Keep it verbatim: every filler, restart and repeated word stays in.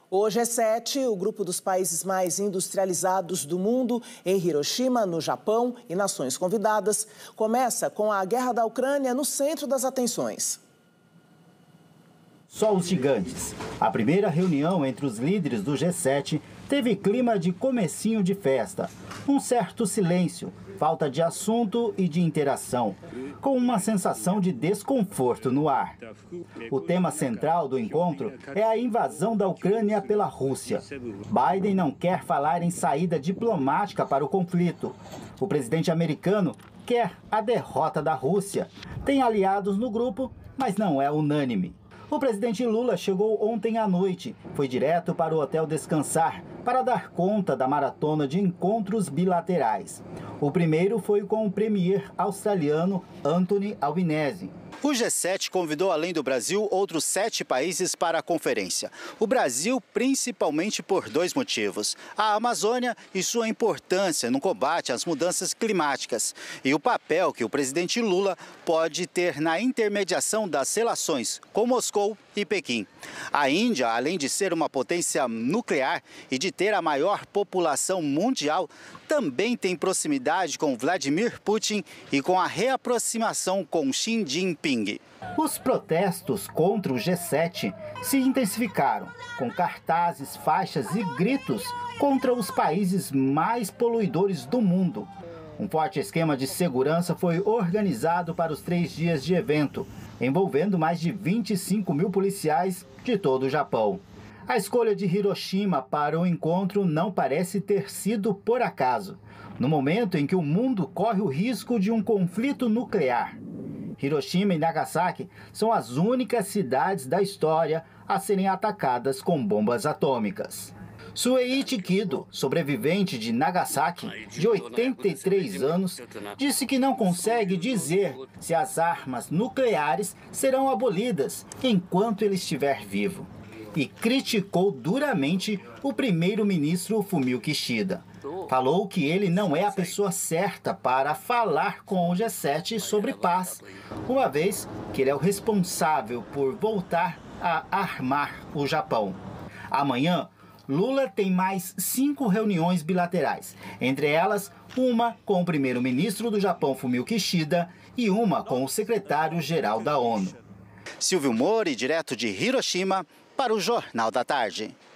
O G sete, o grupo dos países mais industrializados do mundo, em Hiroshima, no Japão, e nações convidadas, começa com a guerra da Ucrânia no centro das atenções. Só os gigantes. A primeira reunião entre os líderes do G sete teve clima de comecinho de festa. Um certo silêncio, falta de assunto e de interação, com uma sensação de desconforto no ar. O tema central do encontro é a invasão da Ucrânia pela Rússia. Biden não quer falar em saída diplomática para o conflito. O presidente americano quer a derrota da Rússia. Tem aliados no grupo, mas não é unânime. O presidente Lula chegou ontem à noite, foi direto para o hotel descansar para dar conta da maratona de encontros bilaterais. O primeiro foi com o premier australiano Anthony Albanese. O G sete convidou, além do Brasil, outros sete países para a conferência. O Brasil, principalmente por dois motivos: a Amazônia e sua importância no combate às mudanças climáticas, e o papel que o presidente Lula pode ter na intermediação das relações com Moscou e Pequim. A Índia, além de ser uma potência nuclear e de ter a maior população mundial, também tem proximidade com Vladimir Putin e com a reaproximação com Xi Jinping. Os protestos contra o G sete se intensificaram, com cartazes, faixas e gritos contra os países mais poluidores do mundo. Um forte esquema de segurança foi organizado para os três dias de evento, envolvendo mais de vinte e cinco mil policiais de todo o Japão. A escolha de Hiroshima para o encontro não parece ter sido por acaso, no momento em que o mundo corre o risco de um conflito nuclear. Hiroshima e Nagasaki são as únicas cidades da história a serem atacadas com bombas atômicas. Sueiichi Kido, sobrevivente de Nagasaki, de oitenta e três anos, disse que não consegue dizer se as armas nucleares serão abolidas enquanto ele estiver vivo. E criticou duramente o primeiro-ministro Fumio Kishida. Falou que ele não é a pessoa certa para falar com o G sete sobre paz, uma vez que ele é o responsável por voltar a armar o Japão. Amanhã, Lula tem mais cinco reuniões bilaterais, entre elas uma com o primeiro-ministro do Japão, Fumio Kishida, e uma com o secretário-geral da ONU. Silvio Mori, direto de Hiroshima, para o Jornal da Tarde.